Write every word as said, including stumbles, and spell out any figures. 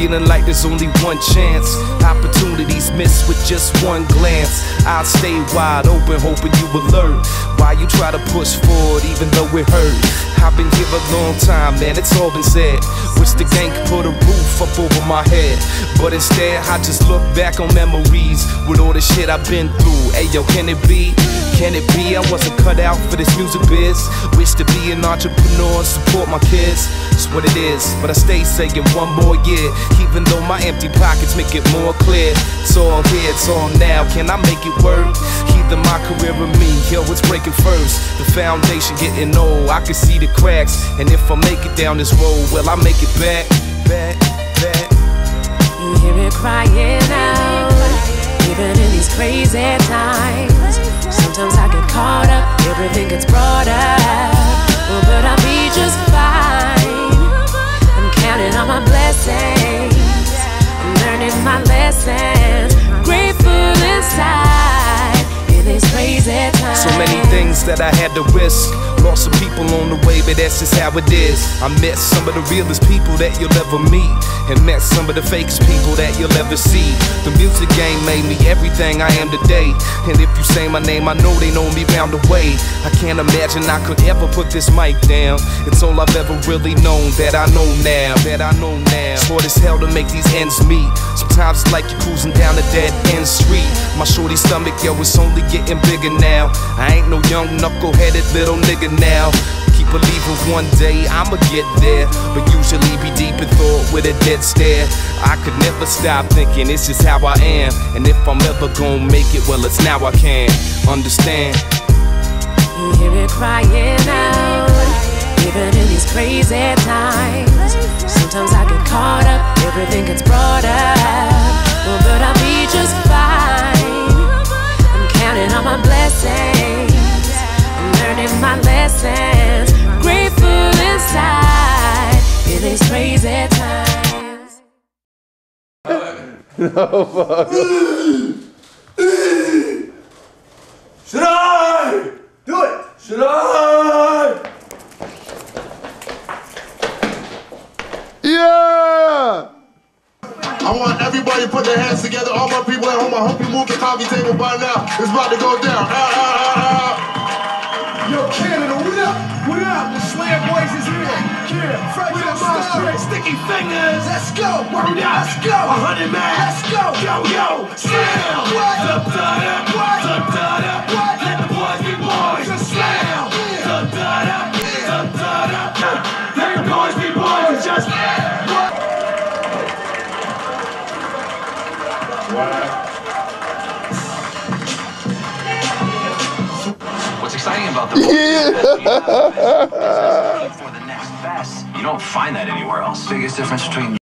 feeling like there's only one chance. Opportunities missed with just one glance. I'll stay wide open, hoping you alert. Why you try to push forward even though it hurt? I've been here a long time, man, it's all been said. Wish the gang could put a roof up over my head, but instead I just look back on memories with all the shit I've been through. Hey yo, can it be? Can it be I wasn't cut out for this music biz? Wish to be an entrepreneur, support my kids. It's what it is, but I stay saying one more year, even though my empty pockets make it more clear. It's all here, it's all now, can I make it work? Either my career or me, yo, it's breaking first. The foundation getting old, I can see the cracks, and if I make it down this road, well, I make it back, back, back. You hear it crying out, even in these crazy times. Sometimes I get caught up, everything gets brought up, oh, but I'll be just fine. I'm counting on my blessings, I'm learning my lessons, grateful inside in these crazy times. So many things that I had to risk, lost some people on the way, but that's just how it is. I met some of the realest people that you'll ever meet, and met some of the fakest people that you'll ever see. The music game made me everything I am today, and if you say my name, I know they know me round the way. I can't imagine I could ever put this mic down. It's all I've ever really known that I know now, that I know now. It's hard as hell to make these ends meet. Sometimes it's like you're cruising down a dead end street. My shorty stomach, yo, it's only getting bigger now. I ain't no young knuckle-headed little nigga now. Keep believing one day I'ma get there, but usually be deep in thought with a dead stare. I could never stop thinking it's just how I am, and if I'm ever gonna make it, well, it's now I can understand. You hear it crying out, even in these crazy times. Sometimes I get caught up, everything gets brought up, well, but I'll be just fine. I'm counting on my blessings, I'm learning my lessons, grateful inside in these crazy times. No, fuck. Should I? Do it! Should I? Yeah! I want everybody to put their hands together. All my people at home, I hope you move the coffee table by now. It's about to go down. Ah, ah, ah, ah. Yo, Canada, what up? What up? The Slam Boys is here. Yeah, fresh with my straight sticky fingers. Let's go. Word up. Let's go. A hundred man. Let's go. Yo, yo, slam. What? Dub, dub, dub. What? Dub, dub, dub. What? Let the boys be boys. Just slam. Dub, dub, dub. Dub, dub, dub. Let the boys be boys. It's just what? What's exciting about the book is that we have this for the next best. You don't find that anywhere else. Biggest difference between